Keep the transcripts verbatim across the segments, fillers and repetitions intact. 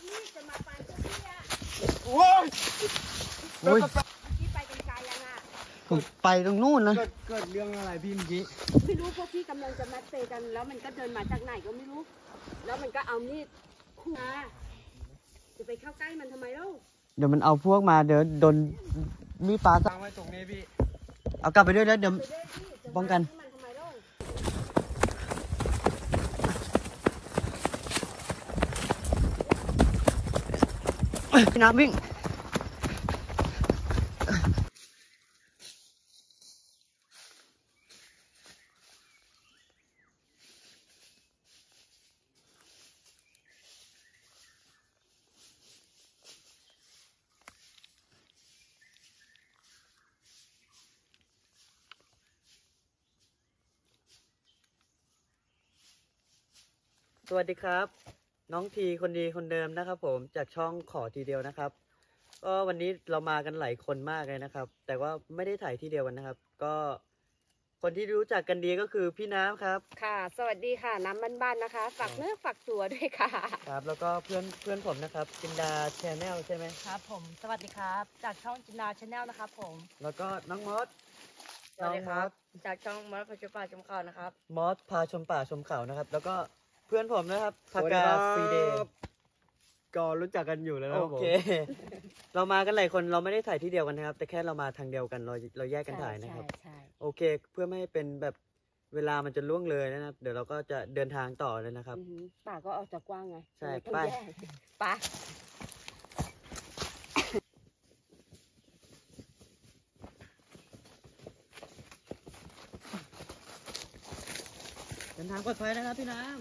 นี่จะมาไปพวกพี่อะโอ้ยโอ้ยพี่ไปกันไกลยังอ่ะผมไปตรงนู้นนะเกิดเกิดเรื่องอะไรพี่เมื่อกี้ไม่รู้พวกพี่กำลังจะมัดเตะกันแล้วมันก็เดินมาจากไหนก็ไม่รู้แล้วมันก็เอามีดคู่มาจะไปเข้าใกล้มันทำไมเล่าเดี๋ยวมันเอาพวกมาเดี๋ยวโดนมีดปลาตั้งไว้ตรงนี้พี่เอากลับไปด้วยแล้วเดี๋ยวไปด้วยพี่จะป้องกันมันทำไมเล่าพี่น้ำวิ่งสวัสดีครับ น้องทีคนดีคนเดิมนะครับผมจากช่องขอทีเดียวนะครับก็วันนี้เรามากันหลายคนมากเลยนะครับ แต่ว่าไม่ได้ถ่ายที่เดียวกันนะครับ ก็คนที่รู้จักกันดีก็คือพี่น้ำครับค่ะ สวัสดีค่ะน้ำบ้านๆนะคะฝากเนื้อฝากตัวด้วยค่ะครับแล้วก็เพื่อนเพื่อนผมนะครับจินดาแชนแนลใช่ไหมครับผมสวัสดีครับจากช่องจินดาชาแนลนะครับผมแล้วก็น้องมอสสวัสดีครับจากช่องมอสพัชป่าจำข่าวนะครับมอสพาชมป่าชมเขานะครับ แล้วก็เพื่อนผมนะครับพากาฟรีเดย์ก็รู้จักกันอยู่แล้วนะคโอรับผมเค เรามากันหลายคนเราไม่ได้ถ่ายที่เดียวกันนะครับ แต่แค่เรามาทางเดียวกันเราเราแยกกันถ่ายนะครับใช่ใช่โอเค เพื่อไม่ให้เป็นแบบเวลามันจะล่วงเลยนะครับ เดี๋ยวเราก็จะเดินทางต่อเลยนะครับอือหือป่าก็ออกจากกว้างไงใช่ต้องไปแยกไปเดินทางปลอดภัยนะครับพี่น้ำ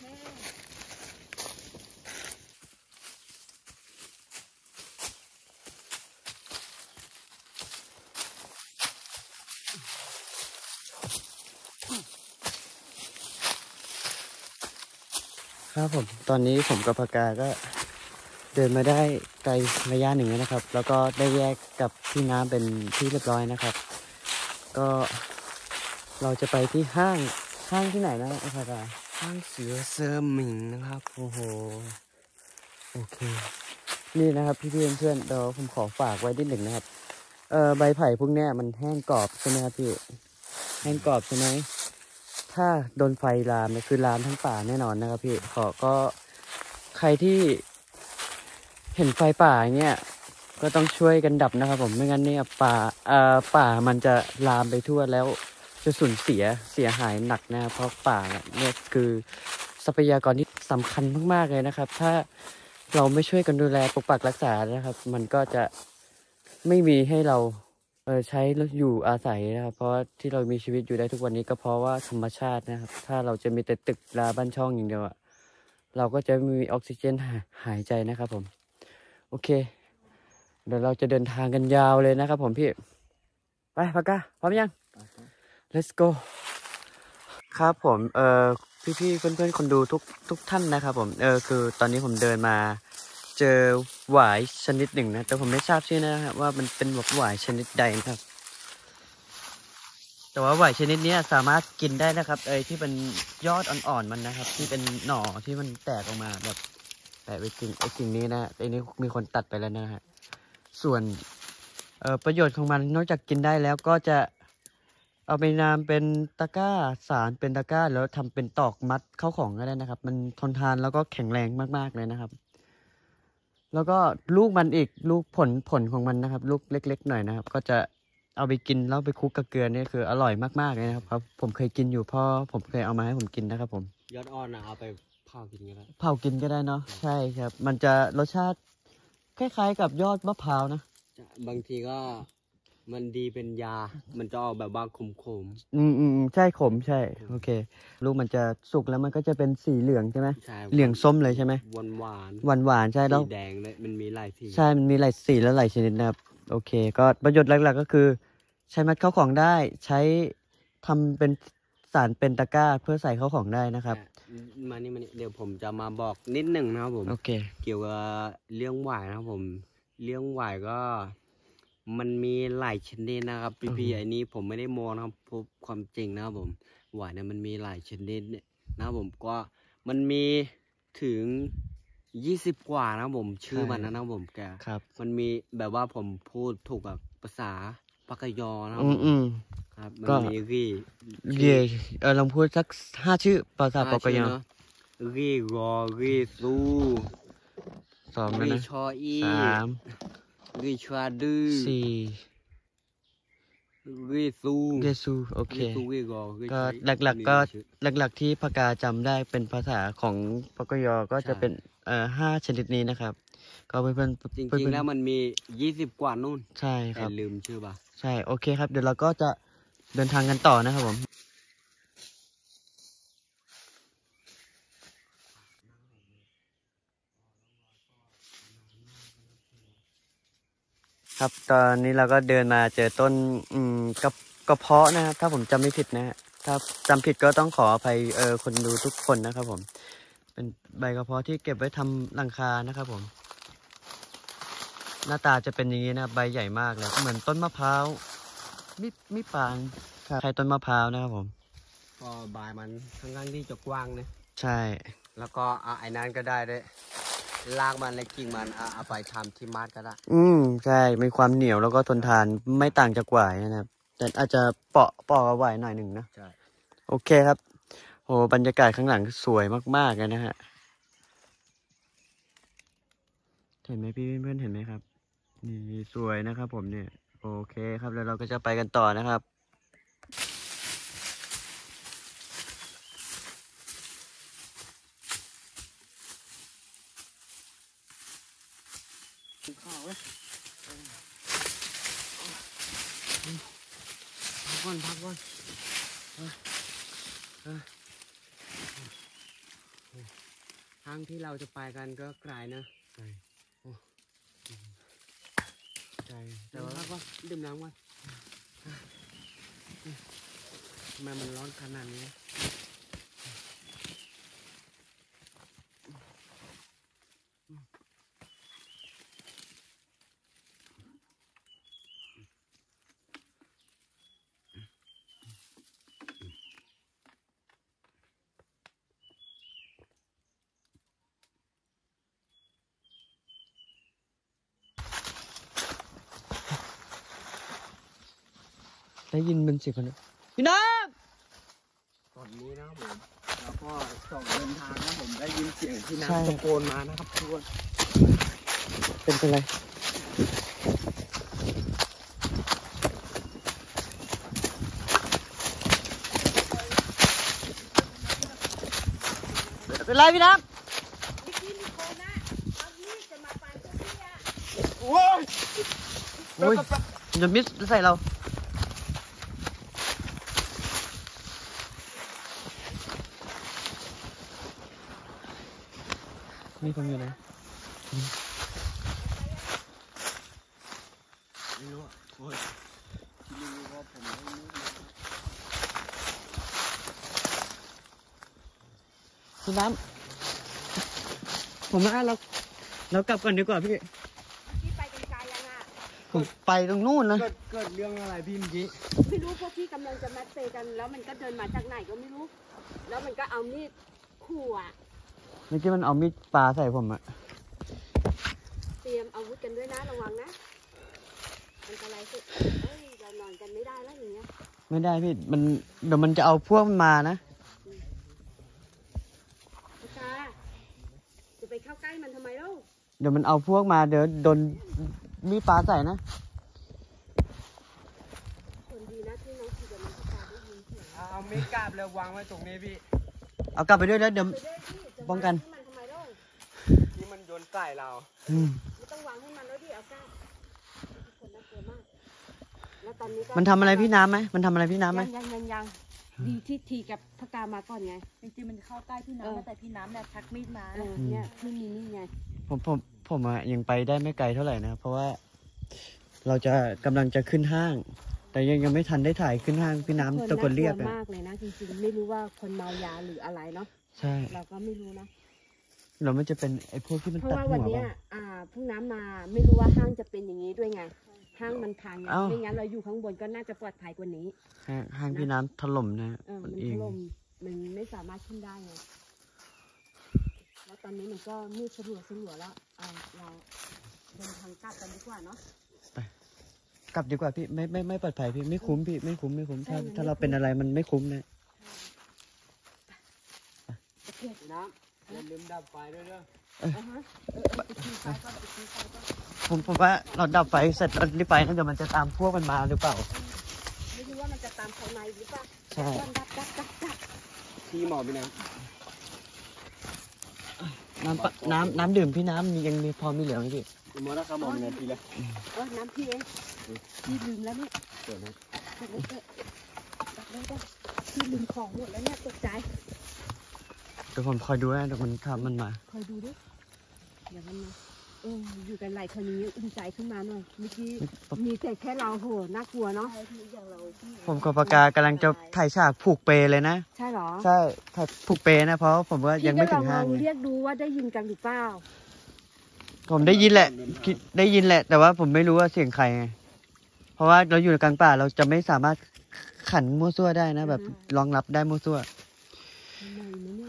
ครับผมตอนนี้ผมกับพากาก็เดินมาได้ไกลระยะหนึ่งแล้วนะครับ แล้วก็ได้แยกกับพี่น้ำเป็นที่เรียบร้อยนะครับ ก็เราจะไปที่ห้างห้างที่ไหนนะพากาข้างเสือเซอร์หมิงนะครับโอ้โหโอเค นี่นะครับพี่เพื่อนเพื่อนเดี๋ยวผมขอฝากไว้นิดหนึ่งนะครับเอ่อใบไผ่พวกเนี้ยมันแห้งกรอบใช่ไหมครับพี่แห้งกรอบใช่ไหมถ้าโดนไฟลามเนี่ยคือลามทั้งป่าแน่นอนนะครับพี่ขอก็ใครที่เห็นไฟป่าอย่างเงี้ยก็ต้องช่วยกันดับนะครับผมไม่งั้นเนี่ยป่าเอ่อป่ามันจะลามไปทั่วแล้วจะสูญเสียเสียหายหนักนะครับเพราะป่าเนี่ยคือทรัพยากรที่สำคัญมากๆเลยนะครับ ถ้าเราไม่ช่วยกันดูแลปกปักรักษานะครับ มันก็จะไม่มีให้เราเออใช้อยู่อาศัยนะครับ เพราะที่เรามีชีวิตอยู่ได้ทุกวันนี้ก็เพราะว่าธรรมชาตินะครับ ถ้าเราจะมีแต่ตึกราบ้านช่องอย่างเดียวอะเราก็จะไม่มีออกซิเจนหายใจนะครับผมโอเคเดี๋ยวเราจะเดินทางกันยาวเลยนะครับผมพี่ไปพากาพร้อมยัง let's go ครับผมเอ่อพี่ๆเพื่อนๆคนดูทุกทุกท่านนะครับผมเออคือตอนนี้ผมเดินมาเจอหวายชนิดหนึ่งนะแต่ผมไม่ทราบชื่อนะครับว่ามันเป็นหวายชนิดใดนะครับ แต่ว่าหวายชนิดนี้สามารถกินได้นะครับเออที่เป็นยอดอ่อนๆมันนะครับ ที่เป็นหน่อที่มันแตกออกมาแบบแตกไปกิ่งไอ้กิ่งนี้นะไอ้นี้มีคนตัดไปแล้วนะฮะส่วนเอ่อประโยชน์ของมันนอกจากกินได้แล้วก็จะเอาไปนำเป็นตะกร้าสารเป็นตะกร้าแล้วทำเป็นตอกมัดเข้าของก็ได้นะครับ มันทนทานแล้วก็แข็งแรงมากๆเลยนะครับ แล้วก็ลูกมันอีกลูกผลผลของมันนะครับ ลูกเล็กๆหน่อยนะครับ ก็จะเอาไปกินแล้วไปคลุกกับเกลือนี่คืออร่อยมากๆเลยนะครับครับผมเคยกินอยู่พ่อผมเคยเอามาให้ผมกินนะครับผมยอดอ่อนนะเอาไปเผากินก็ได้เผากินก็ได้เนาะใช่ครับ มันจะรสชาติคล้ายๆกับยอดมะพร้าวนะบางทีก็มันดีเป็นยา มันจะออกแบบว่าขมอืมอืมใช่ขมใช่โอเค ลูกมันจะสุกแล้วมันก็จะเป็นสีเหลืองใช่ไหมๆใช่เหลืองส้มเลยใช่ไหมหวานหวานหวานหวานๆใช่แล้วสีแดงเลยมันมีหลายสีใช่มันมีหลายสีและหลายชนิดนะครับโอเค ก็ประโยชน์หลักๆก็คือ ใช้มัดเข้าของได้ใช้ทำเป็นสารเป็นตะกร้าเพื่อใส่เข้าของได้นะครับมานี่มานี่เดี๋ยวผมจะมาบอกนิดหนึ่งนะครับผมโอเคเกี่ยวกับเรื่องหวายนะครับผมเรื่องหวายก็มันมีหลายชนิดนะครับพี่พี่อือฮึไอ้นี้ผมไม่ได้โมนะครับพบความจริงนะครับผมหวายเนี่ยมันมีหลายชนิดเนี่ยนะครับผมก็มันมีถึงยี่สิบกว่านะผมชื่อมันนะนะผมแกครับมันมีแบบว่าผมพูดถูกแบบภาษาปากยอนะอืมอืมครับมันก็มีรีเย่เออลองพูดสักห้าชื่อภาษาปากยอรีรอรีซูสองแล้วรีนะชออีสามรีชาดือสี่รีซูเยซูโอเครีซูรีรอรีก็ใช้หลักๆก็ชื่อหลักๆที่พกาจำได้เป็นภาษาของปกยอก็จะใช่เป็นเอ่อห้าชนิดนี้นะครับ ก็เพื่อนๆจริงเพื่อนๆแล้วมันมียี่สิบกว่านู่นๆใช่คแต่รับลืมชื่อป่ะใช่โอเคครับ เดี๋ยวเราก็จะเดินทางกันต่อนะครับผมครับตอนนี้เราก็เดินมาเจอต้นอืมกระกระเพาะนะครับถ้าผมจำไม่ผิดนะฮะถ้าจำผิดก็ต้องขออภัยเออคนดูทุกคนนะครับผม เป็นใบกระเพาะที่เก็บไว้ทำหลังคานะครับผม หน้าตาจะเป็นอย่างนี้นะใบใหญ่มากเลยเหมือนต้นมะพร้าวมิมิปานครับใช่ต้นมะพร้าวนะครับผมก็บายมันค่อนข้างที่จะกว้างนะใช่แล้วก็เอาไอ้นั้นก็ได้ด้วยลากมันและกิ่งมันเอาเอาไปทำที่มัดก็ได้อืมใช่มีความเหนียวแล้วก็ทนทานไม่ต่างจากหวายนะครับ แต่อาจจะเปาะเปาะกับหวายหน่อยหนึ่งนะใช่โอเคครับโอ้บรรยากาศข้างหลังสวยมากๆเลยนะฮะเห็นไหมพี่เพื่อนๆเห็นไหมครับนี่สวยนะครับผมเนี่ยโอเคครับแล้วเราก็จะไปกันต่อนะครับข้าวเว้ยพักก่อนพักก่อนเออเออทางที่เราจะไปกันก็ไกลนะใช่โอ้ใช่แต่ว่าพักก่อนดื่มน้ำก่อนทำไมมันร้อนขนาดนี้ได้ยินเป็นเสียงคนพี่น้ตอนนี้นะครับผมแล้วก็ส่งเดินทางนะผมได้ยินเสียงที่ใช่น้ำตะโกนมานะครับทุกคนำเป็นเป็นไรเป็นไรพี่น้พี่กี้มีคนนะเอามีดจะมาฟันพวกพี่อะำโอ้ยโอ้ยจะมิดใส่เรามีผมอยู่ไหนไม่รู้อ่ะโอ้ยที่ไม่รู้ว่าผมไม่รู้นะพี่น้ำผมว่าเราเรากลับก่อนดีกว่าพี่พี่ไปไกลๆยังอะผมไปตรงนู่นนะเกิดเกิดเรื่องอะไรพี่เมื่อกี้ไม่รู้พวกพี่กำลังจะมัดเตะกันแล้วมันก็เดินมาจากไหนก็ไม่รู้ แล้วมันก็เอามีดขู่อะเมื่อกี้มันเอามีดปาใส่ผมอะเตรียมอาวุธกันด้วยนะระวังนะอันตรายสุดเอ้ยเรานอนกันไม่ได้แล้วอย่างเงี้ยไม่ได้พี่มันเดี๋ยวมันจะเอาพวกมันมานะอาจารย์จะไปเข้าใกล้มันทำไมเล่าเดี๋ยวมันเอาพวกมาเดี๋ยวโดนมีดปาใส่นะคนดีนะที่น้องขี่กับน้องอาจารย์ได้ยินเสียงเอาเมกาบเลยวางไว้ตรงนี้พี่เอากลับไปด้วยแล้วเดี๋ยวไปด้วยพี่จะป้องกันวางให้มันทำไมเล่าที่มันโยนใส่เราอืมไม่ต้องวางให้มันแล้วดิเอาก้าคนน่ากลัวมากแล้วตอนนี้ก็มันทำอะไรพี่น้ำไหมมันทำอะไรพี่น้ำไหมยังยังยังยังดีที่ทีกับพกามาก่อนไงจริงๆมันเข้าใกล้พี่เออน้ำนะแต่พี่น้ำเนี่ยชักมีดมาเออเนี่ยไม่มีนี่ไงผมผมผมอะยังไปได้ไม่ไกลเท่าไหร่นะเพราะว่า เราจะกำลังจะขึ้นห้าง แต่ยังยังไม่ทันได้ถ่ายขึ้นห้างพี่น้ำตะโกนเรียกคนอะน่ากลัวมากเลยนะจริงๆไม่รู้ว่าคนเมายาหรืออะไรเนาะใช่เราก็ไม่รู้นะเรามันจะเป็นไอ้พวกที่มันเพราะตัดว่าหัวันวเนี้ยป่ะอ่าเพิ่งน้ำมาไม่รู้ว่าห้างจะเป็นอย่างนี้ด้วยไง ห้างมันพังไงเอ้าไม่งั้นเราอยู่ข้างบนก็น่าจะปลอดภัยกว่านี้ห้างห้างพี่น้ำถล่มนะเออมัมัน นเอถงล่มมันไม่สามารถขึ้นได้ไงแล้วตอนนี้มันก็มืดสลัวสลัวแล้วเอาเราเดินทางกลับกันดีกว่าเนาะกลับดีกว่าพี่ไม่ไม่ไม่ปลอดภัยพี่ไม่คุ้มพี่ไม่คุ้มไม่คุ้มถ้าใช่มันไม่ถ้าเราเป็นอะไรมันไม่คุ้มนะโอเคน้ำอย่าลืมดับไฟด้วยเด้ออ่าฮะเออเออไปกินไฟก่อนไปกินไฟก่อนผมผมว่าเราดับไฟเสร็จเรารีบไปนะเดี๋ยวมันจะตามพวกมันมาหรือเปล่าไม่รู้ว่ามันจะตามภายในหรือเปล่าใช่ดับดับดับดับดับพี่หมอพี่น้น้ำปะน้ำน้ำดื่มพี่น้ำมียังมีพอมีเหลือไหมพี่ำหมอรักษาหมอมีนาทีละเออน้ำพี่เองพี่ลืมแล้วเนี่ยเดี๋ยวนะเดี๋ยวเลยเถอะดับเลยจ้ะพี่ลืมของหมดแล้วเนี่ยตกใจเดี๋ยวผมคอยดูนะเดี๋ยวมันทำมันมาคอยดูดิเดี๋ยวมันมาเอออยู่กันหลายคนนี้อุ่นใจขึ้นมาหน่อยเมื่อกี้มีแต่แค่เราโหน่ากลัวเนาะผมกับปากกากำลังจะถ่ายฉากผูกเปลเลยนะใช่เหรอใช่ถ่ายผูกเปนะเพราะผมว่ายังไม่ถึงห้างพี่ก็ลอไงเรียกดูว่าได้ยินกันหรือเปล่าผมได้ยินแหละคิดได้ยินแหละ แต่ว่าผมไม่รู้ว่าเสียงใครไงเพราะว่าเราอยู่ในกลางป่าเราจะไม่สามารถขันมั่วซั่วได้นะ แบบรองรับได้มั่วซั่วทำไมนะเนี่ย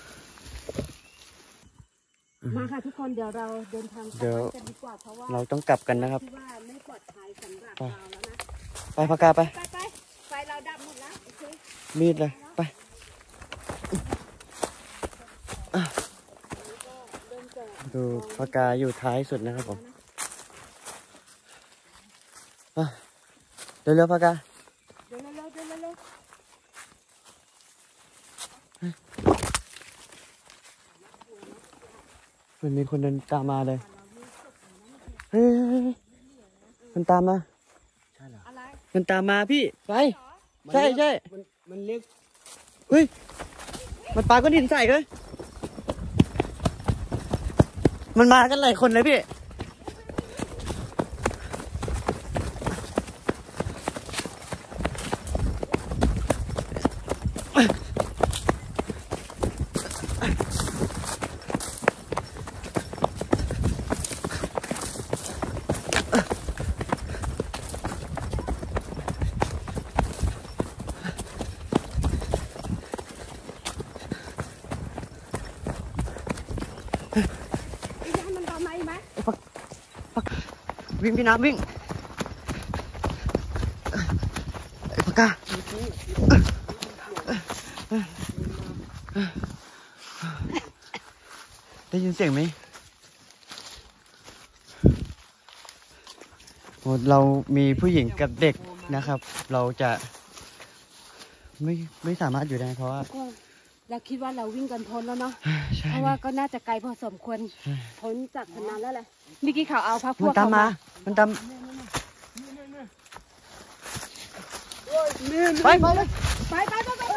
มาค่ะทุกคนเดี๋ยวเราเดินทางกลับเดี๋ยวบ้านกันดีกว่าเพราะว่าเราต้องกลับกันนะครับที่ว่าไม่ปลอดภัยสำหรับเราแล้วนะไปปากกาไปไปไปไฟเราดับหมดแล้วโอเคมีดเลยไปเริ่มจะดูปากกาอยู่ท้ายสุดนะครับผมอ่ะเร็วๆปากกาเดินเร็วๆเดินเร็วมันมีคนเดินตามมาเลยเฮ้ยมันตามมาใช่เหรอๆอะไรมันตามมาพี่ไปใช่ใช่มันมันเรียกเฮ้ยมันปาก้อนหินใส่เลยมันมากันหลายคนเลยพี่ไอ้ยานมันตามมาอีกไหมวิ่งพี่น้ำวิ่งไอ้ปากกาได้ยินเสียงไหมโอ้เรามีผู้หญิงกับเด็กนะครับ เราจะไม่ไม่สามารถอยู่ได้เพราะว่าก็เราคิดว่าเราวิ่งกันพ้นแล้วเนาะใช่เพราะว่าก็น่าจะไกลพอสมควรพ้นจากพนันแล้วแหละเมื่อกี้เขาเอาพระพมัวน กตามเขามามามันตามไปไปเลยไปไปไปไปไป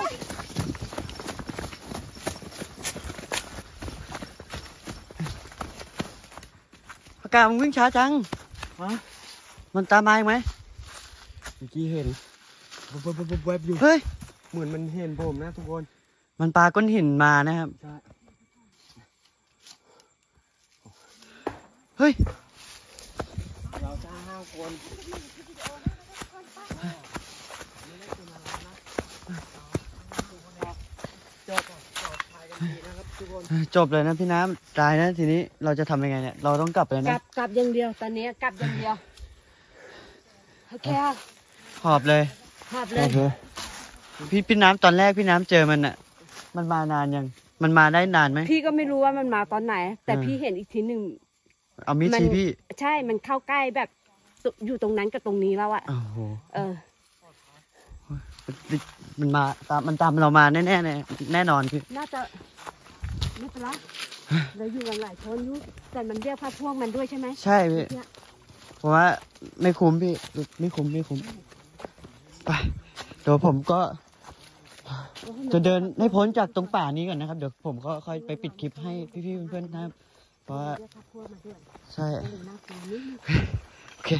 ปากกามึงวิ่งช้าจังฮะมันตามมาอีกไหมเมื่อกี้เห็นแวบแวบแวบแวบอยู่เฮ้ยเหมือนมันเห็นผมนะทุกคนมันปาก้อนหินมานะครับใช่เฮ้ยเราจะห้าคนจบปลอดภัยกันดีนะครับทุกคนจบเลยนะพี่น้ำตายนะทีนี้เราจะทำยังไงเนี่ย เราต้องกลับเลยกนะลับกลับอย่างเดียวตอนนี้กลับอย่างเดียวโอเคหอบเลยหอบหเลอย บเลยพี่พี่น้ำตอนแรกพี่น้ำเจอมันอะมันมานานยัง มันมาได้นานไหมพี่ก็ไม่รู้ว่ามันมาตอนไหน แต่เออพี่เห็นอีกทีหนึ่งเอามีดมันชี้พี่ใช่มันเข้าใกล้แบบตุอยู่ตรงนั้นกับตรงนี้แล้วอะโอ้โหเออมันมาตามมันตามเรามาแน่แน่แน่นอนพี่น่าจะไม่เป็นไรเราอยู่กันหลายคนอยู่แต่มันเรียกพระพวกมันด้วยใช่ไหมใช่พี่เนี่ยเพราะว่าไม่คุ้มพี่ไม่คุ้มไม่คุ้มไปเดี๋ยวผมก็ จะเดินให้พ้นจากตรงป่านี้ก่อนนะครับ เดี๋ยวผมก็ค่อยไปปิดคลิปให้พี่ๆเพื่อนๆนะครับ เพราะว่าเรียกพระพวกมาด้วยใช่ก็เลยน่ากลัวนิดนึงโอเค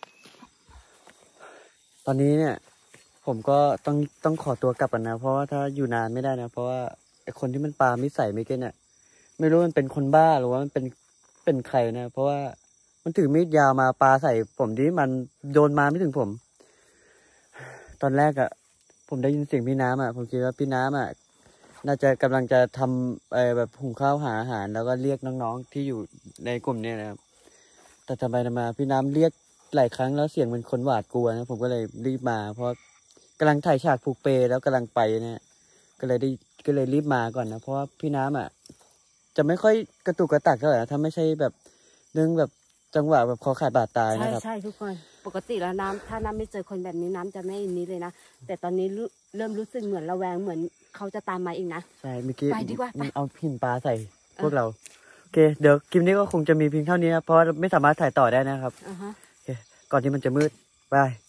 ตอนนี้เนี่ย ผมก็ต้องต้องขอตัวกลับกันนะ เพราะว่าถ้าอยู่นานไม่ได้นะ เพราะว่าไอคนที่มันปามิสัยไม่เก้นเนี่ยไม่รู้มันเป็นคนบ้าหรือว่ามันเป็นเป็นใครนะ เพราะว่ามันถือมีดยาวมาปาใส่ผมที่มันโดนมาไม่ถึงผม ตอนแรกอะผมได้ยินเสียงพี่น้ำอะผมคิดว่าพี่น้ำอะน่าจะกำลังจะทำเออแบบหุงข้าวหาอาหารแล้วก็เรียกน้องๆที่อยู่ในกลุ่มเนี้นะครับแต่ทำไมทำมาพี่น้ำเรียกหลายครั้งแล้วเสียงเป็นคนหวาดกลัวนะผมก็เลยรีบมา เพราะกำลังถ่ายฉากผูกเปแล้วกำลังไปเนี่ยก็เลยได้ก็เลยรีบมาก่อนนะเพราะว่าพี่น้ำอ่ะจะไม่ค่อยกระตุกกระตักเท่าไหร่นะถ้าไม่ใช่แบบเรื่องแบบจังหวะแบบคอขาดบาดตายใช่นะครับใช่ทุกคนปกติแล้วน้ำถ้าน้ำไม่เจอคนแบบนี้น้ำจะไม่นี้เลยนะแต่ตอนนี้รู้เริ่มรู้สึกเหมือนระแวงเหมือนเขาจะตามมาอีกนะใช่เมื่อกี้ไปดีกว่าไปมันเอาหินปลาใส่พวกเราโอเคเดี๋ยวคลิปนี้ก็คงจะมีเพียงเท่านี้นะเพราะไม่สามารถถ่ายต่อได้นะครับอ่าฮะโอเคก่อนที่มันจะมืดบาย